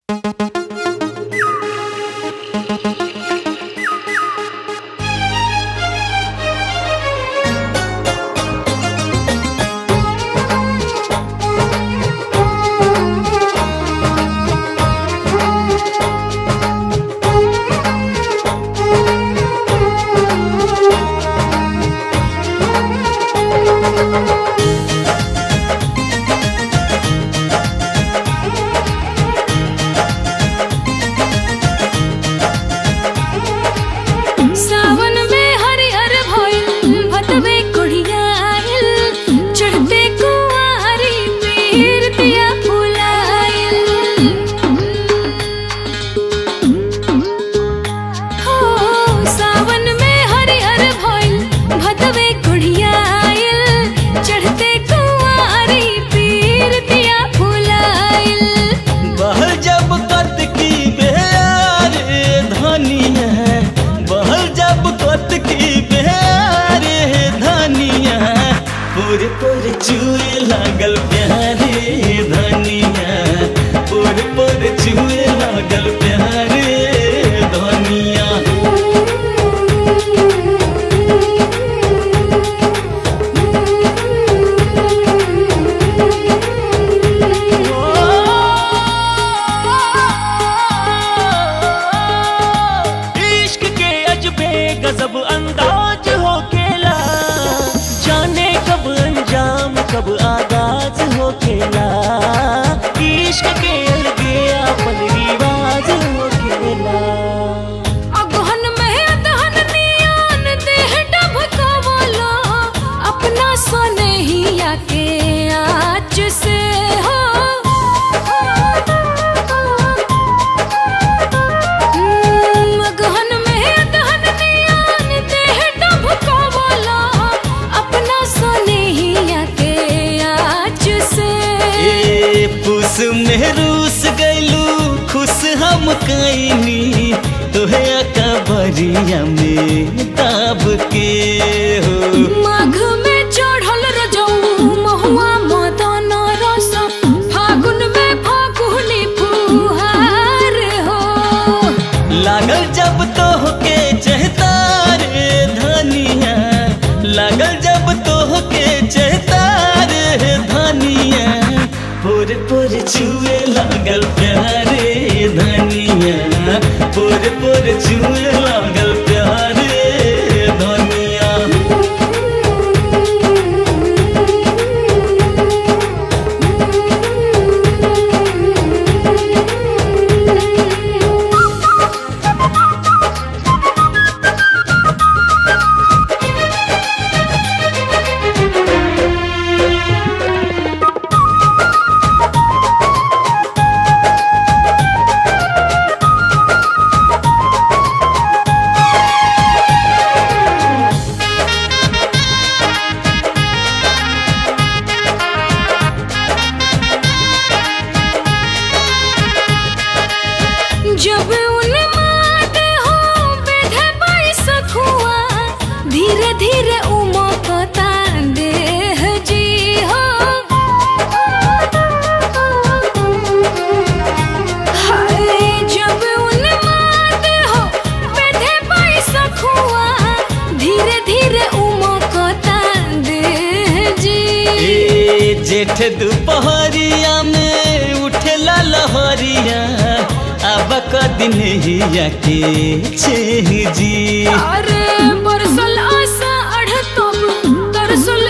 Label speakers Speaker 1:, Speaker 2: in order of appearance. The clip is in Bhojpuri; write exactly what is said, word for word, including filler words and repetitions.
Speaker 1: पूरे पूरे चूहे लागल प्यारे धनिया, पूरे पूरे चूहे लागल प्यारे धनिया।
Speaker 2: इश्क के अजबे गजब अंदाज हो केला, जाने कब अंजाम कब आगाज हो केला। इश्क के अलगे अपन रिवाज हो केला।
Speaker 3: अगहन में अदहन नियान देह ढबकावला, अपना सनहिया के आँच से हो। अगहन में अदहन नियान देह ढबकावला, अपना सनहिया के आँच से।
Speaker 1: ए पुस में रूस गैलू खुश हम कैनी, तोहे अकबरिया में दाब के हो।
Speaker 3: माघ में चढ़ल रजऊ महुआ मदन रस, फागुन में फागुनी फुहार हो।
Speaker 1: लागल जब तोहके चहता रे धनिया, लागल जब तोहके चहता रे धनिया। पूरे पूरे छुए लागल प्यारे धनिया, पूरे पूरे छुए लागल प्यारे धनिया।
Speaker 3: जब उन्माद हो बेधे बैसखुआ, धीरे धीरे उमकता देह जी हो। हाय जब उन्माद हो बेधे बैसखुआ, धीरे धीरे उमकता देह जी।
Speaker 1: ए जेठ दोपहरिया में उठेला लहरिया, अब कदिन हिया के छेह जी।
Speaker 3: अरे बरसल आशा अढ़ तब तरसल